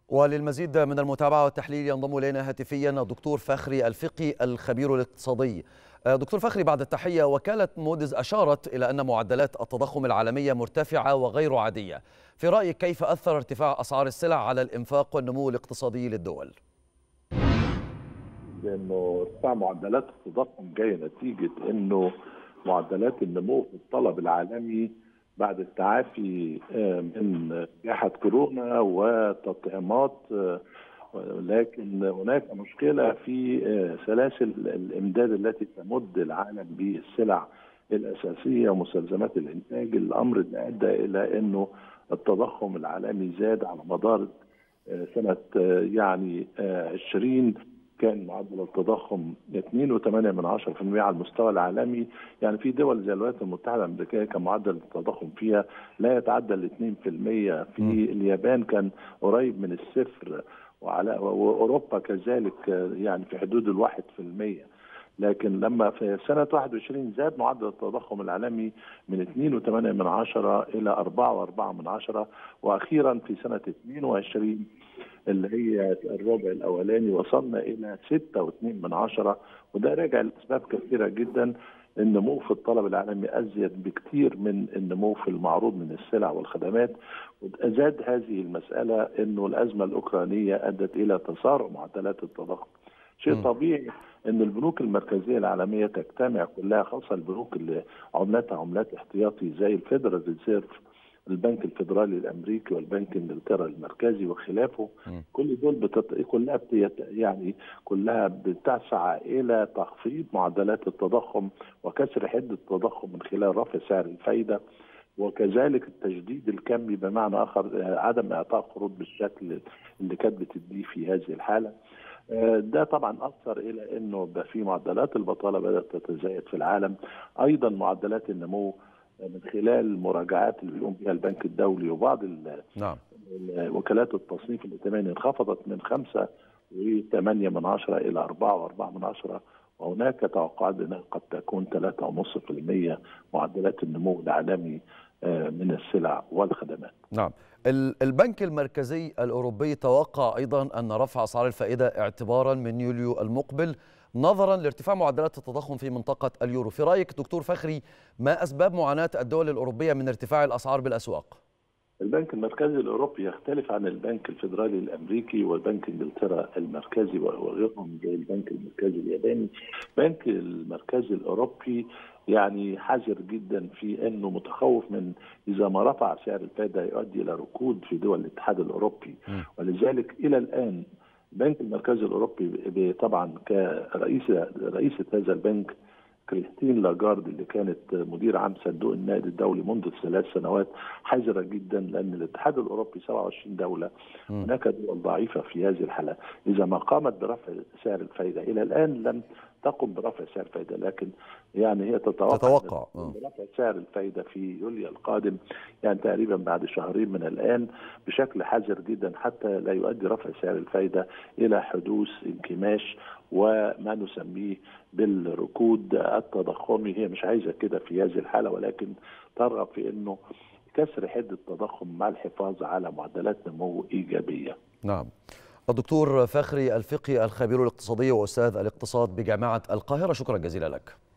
وللمزيد من المتابعة والتحليل ينضم إلينا هاتفيا الدكتور فخري الفقي الخبير الاقتصادي. دكتور فخري، بعد التحية، وكالة موديز أشارت إلى أن معدلات التضخم العالمية مرتفعة وغير عادية. في رأيك كيف أثر ارتفاع أسعار السلع على الإنفاق والنمو الاقتصادي للدول؟ لأنه ارتفاع معدلات التضخم جاي نتيجة أنه معدلات النمو في الطلب العالمي بعد التعافي من جائحة كورونا وتطعيمات، لكن هناك مشكلة في سلاسل الإمداد التي تمد العالم بالسلع الأساسية ومستلزمات الإنتاج، الأمر اللي أدى إلى أنه التضخم العالمي زاد على مدار سنة 20 كان معدل التضخم 2.8% على المستوى العالمي. يعني في دول زي الولايات المتحدة الأمريكية كان معدل التضخم فيها لا يتعدى 2%، في اليابان كان قريب من الصفر، وأوروبا كذلك يعني في حدود 1%. لكن لما في سنة 21 زاد معدل التضخم العالمي من 2.8% إلى 4.4%، وأخيرا في سنة 22 اللي هي الربع الأولاني وصلنا إلى 6.2%، وده راجع لأسباب كثيرة جدا. النمو في الطلب العالمي أزيد بكثير من النمو في المعروض من السلع والخدمات، وزاد هذه المسألة أنه الأزمة الأوكرانية أدت إلى تسارع معدلات التضخم. شيء طبيعي أن البنوك المركزية العالمية تجتمع كلها، خاصة البنوك اللي عملتها عملات احتياطي زي الفيدرال ريزيرف، البنك الفيدرالي الامريكي والبنك انجلترا المركزي وخلافه. كل دول كلها بتسعى الى تخفيض معدلات التضخم وكسر حده التضخم من خلال رفع سعر الفايده، وكذلك التجديد الكمي، بمعنى اخر عدم اعطاء قروض بالشكل اللي كانت بتديه في هذه الحاله. ده طبعا اثر الى انه بقى في معدلات البطاله بدات تتزايد في العالم. ايضا معدلات النمو من خلال المراجعات اللي بيقوم بها البنك الدولي وبعض وكالات التصنيف الائتماني انخفضت من 5.8% إلى 4.4%، وهناك توقعات أنها قد تكون 3.5% معدلات النمو العالمي من السلع والخدمات. نعم. البنك المركزي الأوروبي توقع أيضا أن رفع أسعار الفائدة اعتبارا من يوليو المقبل نظرا لارتفاع معدلات التضخم في منطقة اليورو. في رأيك دكتور فخري، ما أسباب معاناة الدول الأوروبية من ارتفاع الأسعار بالأسواق؟ البنك المركزي الأوروبي يختلف عن البنك الفيدرالي الأمريكي والبنك انجلترا المركزي وغيرهم زي البنك المركزي الياباني. البنك المركزي الأوروبي يعني حذر جدا في أنه متخوف من إذا ما رفع سعر الفائدة يؤدي إلى ركود في دول الاتحاد الأوروبي. ولذلك إلى الآن البنك المركزي الأوروبي طبعا كرئيسة هذا البنك كريستين لاجارد اللي كانت مدير عام صندوق النقد الدولي منذ 3 سنوات حذرة جدا، لأن الاتحاد الأوروبي 27 دولة، هناك دول ضعيفة في هذه الحالة. إذا ما قامت برفع سعر الفائدة، إلى الآن لم تقم برفع سعر الفائدة، لكن يعني هي تتوقع برفع سعر الفائدة في يوليو القادم، يعني تقريبا بعد شهرين من الآن، بشكل حذر جدا حتى لا يؤدي رفع سعر الفائدة إلى حدوث انكماش وما نسميه بالركود التضخمي. هي مش عايزة كده في هذه الحالة، ولكن ترغب في أنه كسر حدة التضخم مع الحفاظ على معدلات نمو إيجابية. نعم. الدكتور فخري الفقي الخبير الاقتصادي وأستاذ الاقتصاد بجامعة القاهرة، شكرا جزيلا لك.